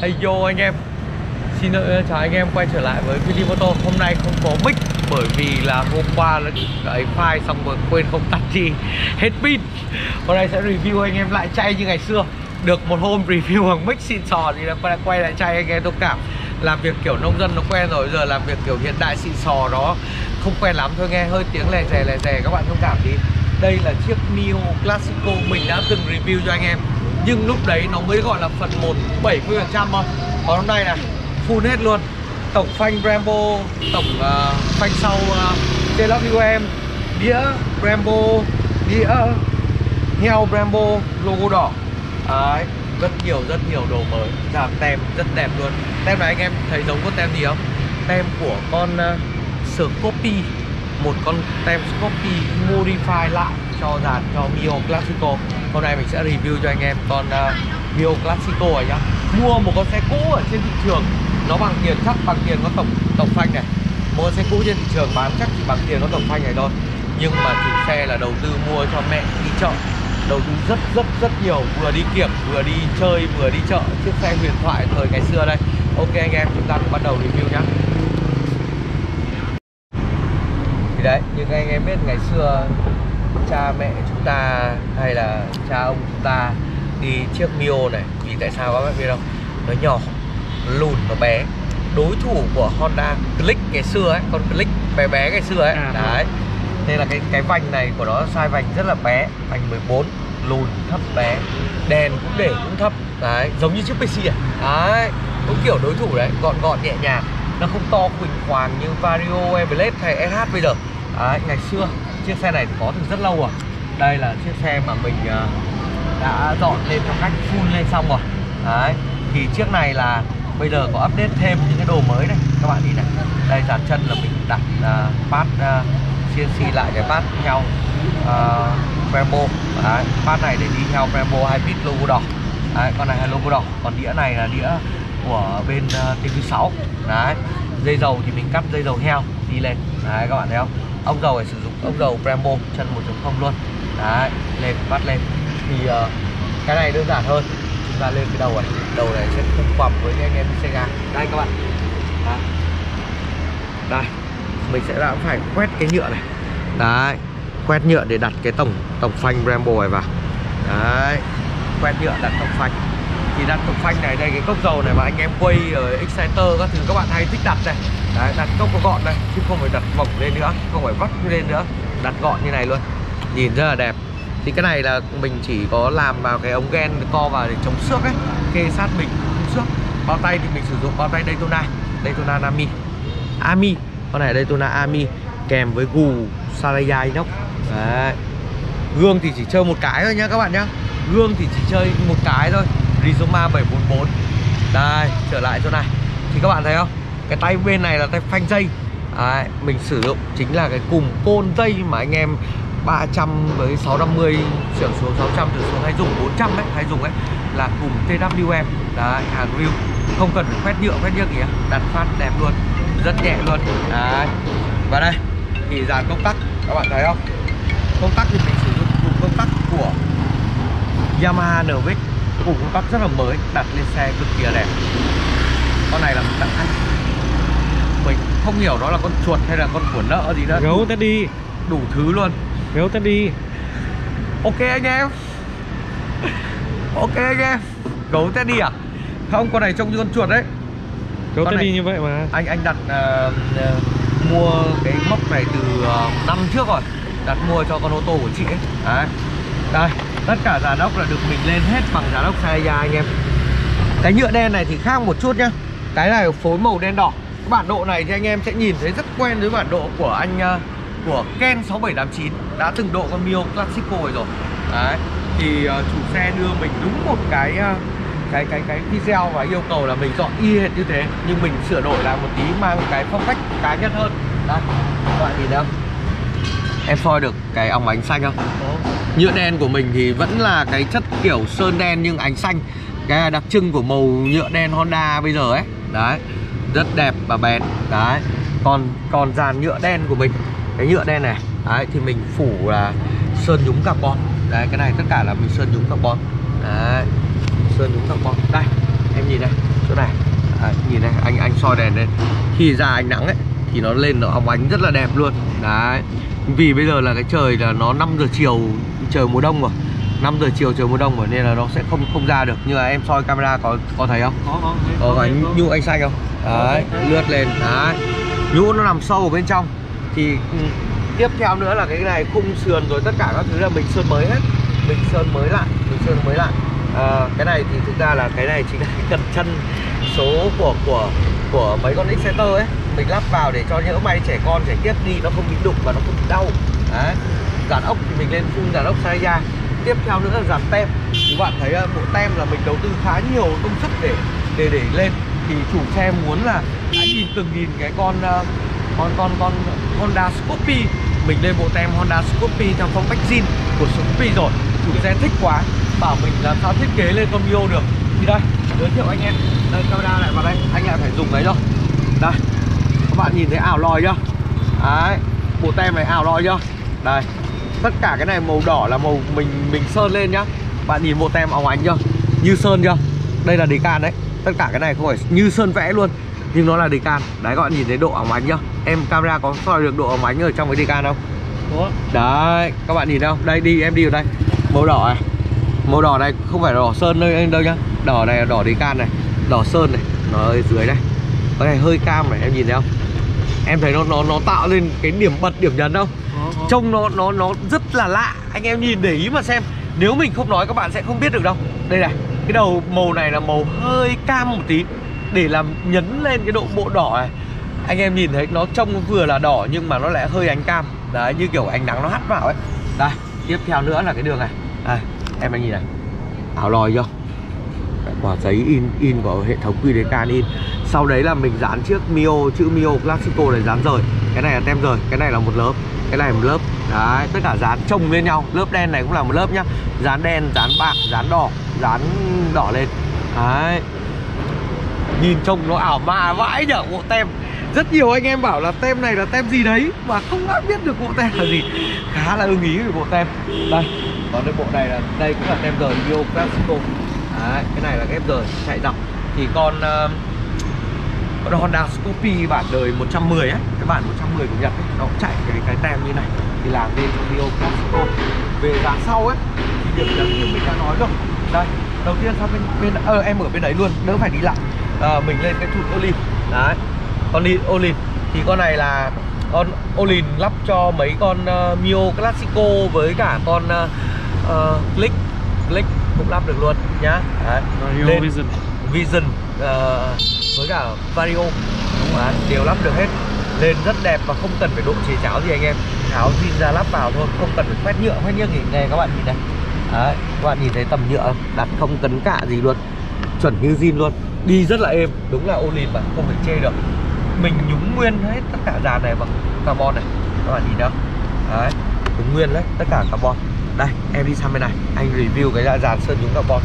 Hey yo anh em, xin chào anh em quay trở lại với video moto. Hôm nay không có mic bởi vì là hôm qua là ấy file xong rồi quên không tắt đi, hết pin. Hôm nay sẽ review anh em lại chay như ngày xưa. Được một hôm review bằng mic xịn sò thì là quay lại chay anh em thông cảm. Làm việc kiểu nông dân nó quen rồi, giờ làm việc kiểu hiện đại xịn sò nó không quen lắm thôi, nghe hơi tiếng lè rè các bạn thông cảm tí. Đây là chiếc Mio Classico mình đã từng review cho anh em, nhưng lúc đấy nó mới gọi là phần 1 70% thôi. Còn hôm nay này full hết luôn. Tổng phanh Brembo, tổng phanh sau JWM, đĩa Brembo, đĩa heo Brembo, logo đỏ. Đấy, rất nhiều đồ mới, dàn tem rất đẹp luôn. Tem này anh em thấy giống có tem gì không? Tem của con Scorpi, một con tem Scorpi modify lại cho dàn cho Mio Classico. Hôm nay mình sẽ review cho anh em con Mio Classico này nhá. Mua một con xe cũ ở trên thị trường nó bằng tiền, chắc bằng tiền có tổng phanh này. Mua xe cũ trên thị trường bán chắc chỉ bằng tiền có tổng phanh này thôi. Nhưng mà chủ xe là đầu tư mua cho mẹ đi chợ, đầu tư rất nhiều, vừa đi kiểm, vừa đi chơi, vừa đi chợ. Chiếc xe huyền thoại thời ngày xưa đây. Ok anh em, chúng ta cùng bắt đầu review nhá. Thì đấy, như anh em biết ngày xưa cha mẹ chúng ta hay là cha ông chúng ta đi chiếc Mio này, vì tại sao các bạn biết không? Nó nhỏ, nó lùn, nó bé. Đối thủ của Honda Click ngày xưa ấy, con Click bé ngày xưa ấy. Đấy. Nên là cái vành này của nó size vành rất là bé, vành 14, lùn, thấp bé. Đèn cũng để cũng thấp. Đấy, giống như chiếc PC à. Đấy, đúng kiểu đối thủ đấy, gọn nhẹ nhàng. Nó không to khuỳnh khoàng như Vario, Everest hay SH bây giờ. Đấy, ngày xưa chiếc xe này có từ rất lâu rồi. Đây là chiếc xe mà mình đã dọn lên theo cách full lên xong rồi. Đấy, thì chiếc này là bây giờ có update thêm những cái đồ mới này. Các bạn nhìn này, đây dàn chân là mình đặt pad CNC lại cái pad theo Brembo. Đấy, pad này để đi theo Brembo Hybrid logo đỏ. Đấy, con này là logo đỏ, còn đĩa này là đĩa của bên TQ6. Đấy, dây dầu thì mình cắt dây dầu heo đi lên. Đấy, các bạn thấy không? Ốc dầu này sử dụng ốc dầu Brembo chân 1.0 luôn. Đấy, lên bắt lên thì cái này đơn giản hơn. Chúng ta lên cái đầu này sẽ cùng quặp với anh em xe ga. Đây các bạn. Đấy. Đây, mình sẽ đã phải quét cái nhựa này. Đấy, quét nhựa để đặt cái tổng phanh Brembo này vào. Đấy, quét nhựa đặt tổng phanh. Thì đặt tổng phanh này, đây cái cốc dầu này mà anh em quay ở Exciter các thứ các bạn hay thích đặt này. Đấy, đặt cốc có gọn đây, chứ không phải đặt vòng lên nữa, không phải vắt lên nữa, đặt gọn như này luôn, nhìn rất là đẹp. Thì cái này là mình chỉ có làm vào cái ống gen co vào để chống xước ấy, kê sát mình không xước. Bao tay thì mình sử dụng bao tay Daytona Ami, con này Daytona Ami kèm với gù Salaya inox. Đấy, gương thì chỉ chơi một cái thôi nhá các bạn nhá, gương thì chỉ chơi một cái thôi, Rizoma 744. Đây, trở lại chỗ này thì các bạn thấy không, cái tay bên này là tay phanh dây. Đấy, mình sử dụng chính là cái cùm côn dây mà anh em 300 với 650 chuyển xuống 600 từ xuống hay dùng 400 ấy, hay dùng ấy là cùm TWM. Đấy, hàng real, không cần phải khoét nhựa kìa, đặt phát đẹp luôn, rất nhẹ luôn. Đấy, và đây thì dàn công tắc các bạn thấy không, công tắc thì mình sử dụng cùm công tắc của Yamaha NX, cùm công tắc rất là mới, đặt lên xe cực kỳ đẹp. Con này là mình không hiểu nó là con chuột hay là con của nợ gì nữa, gấu Teddy, đủ thứ luôn, gấu Teddy. Ok anh em, ok anh em, gấu Teddy à? Không, con này trông như con chuột đấy. Gấu con Teddy này, như vậy mà. Anh đặt mua cái móc này từ năm trước rồi, đặt mua cho con ô tô của chị ấy. Đấy, đây tất cả dàn ốc là được mình lên hết bằng dàn ốc Salaya anh em. Cái nhựa đen này thì khác một chút nhá, cái này phối màu đen đỏ. Cái bản độ này thì anh em sẽ nhìn thấy rất quen với bản độ của anh của Ken 6789 đã từng độ con Mio Classico rồi. Đấy, thì chủ xe đưa mình đúng một cái video và yêu cầu là mình dọn y hệt như thế, nhưng mình sửa đổi lại một tí, mang cái phong cách cá nhân hơn. Đây, các bạn nhìn thấy không? Em soi được cái óng ánh xanh không? Nhựa đen của mình thì vẫn là cái chất kiểu sơn đen nhưng ánh xanh, cái đặc trưng của màu nhựa đen Honda bây giờ ấy. Đấy, rất đẹp và bền. Đấy, còn dàn nhựa đen của mình, cái nhựa đen này đấy, thì mình phủ là sơn nhúng carbon. Đấy, cái này tất cả là mình sơn nhúng carbon. Đấy, sơn nhúng carbon. Đây, em nhìn này, chỗ này soi đèn lên. Khi ra ánh nắng ấy thì nó lên nó óng ánh rất là đẹp luôn. Đấy. Vì bây giờ là cái trời là nó 5 giờ chiều, trời mùa đông rồi. 5 giờ chiều trời mùa đông rồi nên là nó sẽ không ra được. Nhưng mà em soi camera có thấy không? Có nhũ ánh xanh không? Đấy, lướt lên. Đấy. Nhũ nó nằm sâu ở bên trong. Thì tiếp theo nữa là cái này khung sườn rồi tất cả các thứ là mình sơn mới hết. Mình sơn mới lại, cái này thì thực ra là cái này chính là cái cần chân số của mấy con Exciter ấy, mình lắp vào để cho nhỡ may trẻ con trẻ tiếp đi nó không bị đụng và nó không bị đau. Đấy. Dàn ốc thì mình lên full dàn ốc Saraya. Tiếp theo nữa là dàn tem. Thì bạn thấy bộ tem là mình đầu tư khá nhiều công sức để lên. Thì chủ xe muốn là hãy nhìn cái con Honda Scoopy. Mình lên bộ tem Honda Scoopy theo phong cách zin của Scoopy rồi. Chủ xe thích quá, bảo mình làm sao thiết kế lên con Mio được. Thì đây, giới thiệu anh em. Đây, camera lại vào đây, anh lại phải dùng đấy rồi. Đây, các bạn nhìn thấy ảo lòi chưa? Đấy, bộ tem này ảo lòi chưa? Đây, tất cả cái này màu đỏ là màu mình sơn lên nhá. Bạn nhìn bộ tem óng ánh chưa? Như sơn chưa? Đây là decal đấy. Tất cả cái này không phải như sơn vẽ luôn, nhưng nó là decal. Đấy, các bạn nhìn thấy độ óng ánh chưa? Em camera có soi được độ óng ánh ở trong cái decal không? Đúng. Đấy, các bạn nhìn đâu? Đây đi, em đi ở đây. Màu đỏ này. Màu đỏ này không phải đỏ sơn đâu nhá. Đỏ này là đỏ decal này, đỏ sơn này, nó ở dưới đây. Cái này hơi cam này, em nhìn thấy không? Em thấy nó tạo lên cái điểm bật, điểm nhấn không? Trông nó rất là lạ. Anh em nhìn để ý mà xem. Nếu mình không nói các bạn sẽ không biết được đâu. Đây này, cái đầu màu này là màu hơi cam một tí để làm nhấn lên cái độ bộ đỏ này. Anh em nhìn thấy nó trông vừa là đỏ nhưng mà nó lại hơi ánh cam. Đấy, như kiểu ánh nắng nó hắt vào ấy. Đây, tiếp theo nữa là cái đường này. Đây, em anh nhìn này. Ảo lòi chưa? Quả giấy in của hệ thống QDK in. Sau đấy là mình dán chiếc Mio, chữ Mio Classico này dán rời. Cái này là tem rời, cái này là một lớp, cái này một lớp. Đấy, tất cả dán chồng lên nhau. Lớp đen này cũng là một lớp nhá. Dán đen, dán bạc, dán đỏ lên. Đấy. Nhìn trông nó ảo ma vãi nhở bộ tem. Rất nhiều anh em bảo là tem này là tem gì đấy mà không ai biết được bộ tem là gì. Khá là ưng ý về bộ tem. Đây, còn cái bộ này là đây cũng là tem rời Mio Classico. Đấy, cái này là ghép rời chạy dọc. Thì con Honda Scoopy bản đời 110 ấy, cái bản 110 của Nhật ấy, nó cũng chạy cái tem như này thì làm nên cho Mio Classico. Về dàn sau ấy thì điểm nhấn như mình đã nói rồi. Đây, đầu tiên sang bên em ở bên đấy luôn, đỡ phải đi lại. Mình lên cái thụt Olin. Đấy, con Olin thì con này là con Olin lắp cho mấy con Mio Classico với cả con Click cũng lắp được luôn nhá. Đấy, Vision với cả Vario đều lắp được hết. Lên rất đẹp và không cần phải độ chế cháo gì anh em. Tháo zin ra lắp vào thôi, không cần phải khoét nhựa gì. Này các bạn nhìn này. Đấy, các bạn nhìn thấy tầm nhựa đặt không cấn cạ gì luôn, chuẩn như zin luôn, đi rất là êm. Đúng là Olin mà không phải chê được. Mình nhúng nguyên hết tất cả dàn này bằng carbon này, các bạn nhìn đâu. Đấy, nhúng nguyên đấy, tất cả carbon. Đây, em đi sang bên này, anh review cái dàn sơn nhúng carbon.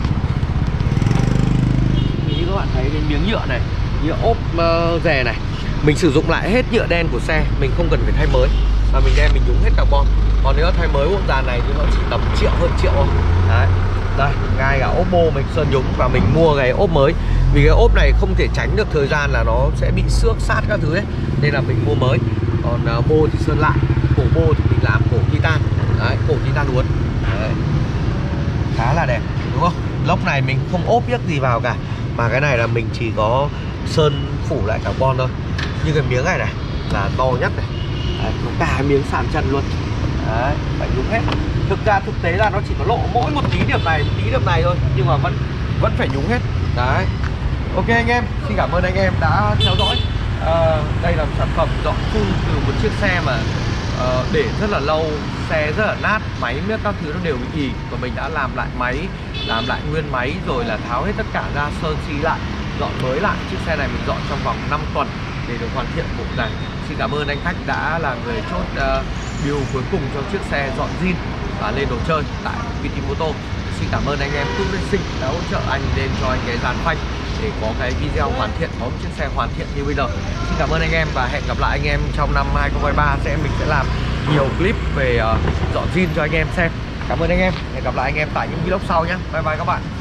Như các bạn thấy cái miếng nhựa này, nhựa ốp rè này, mình sử dụng lại hết nhựa đen của xe, mình không cần phải thay mới, mà mình đem mình nhúng hết carbon. Còn nếu thay mới bộ dàn này thì nó chỉ tầm triệu, hơn triệu thôi. Đấy, đây, ngay cả ốp bô mình sơn nhúng và mình mua cái ốp mới. Vì cái ốp này không thể tránh được thời gian là nó sẽ bị xước sát các thứ ấy, nên là mình mua mới. Còn bô thì sơn lại, cổ bô thì mình làm cổ titan. Đấy, cổ titan uốn. Đấy, khá là đẹp, đúng không? Lốc này mình không ốp biết gì vào cả, mà cái này là mình chỉ có sơn phủ lại carbon thôi. Như cái miếng này là to nhất này. Đấy, nó cả miếng sàn chân luôn. Đấy, phải nhúng hết. Thực tế là nó chỉ có lộ mỗi một tí điểm này thôi, nhưng mà vẫn phải nhúng hết. Đấy. Ok anh em, xin cảm ơn anh em đã theo dõi. Đây là một sản phẩm dọn full từ một chiếc xe mà để rất là lâu, xe rất là nát, máy miếc các thứ nó đều bị ì, và mình đã làm lại máy, làm lại nguyên máy rồi là tháo hết tất cả ra, sơn xi lại, dọn mới lại. Chiếc xe này mình dọn trong vòng 5 tuần để được hoàn thiện bộ này. Xin cảm ơn anh khách đã là người chốt điều cuối cùng cho chiếc xe dọn zin và lên đồ chơi tại VT Moto. Xin cảm ơn anh em Túc Racing đã hỗ trợ anh lên cho anh cái dàn phanh để có cái video hoàn thiện, có một chiếc xe hoàn thiện như bây giờ. Xin cảm ơn anh em và hẹn gặp lại anh em trong năm 2023. Mình sẽ làm nhiều clip về dọn zin cho anh em xem. Cảm ơn anh em, hẹn gặp lại anh em tại những vlog sau nhé. Bye bye các bạn.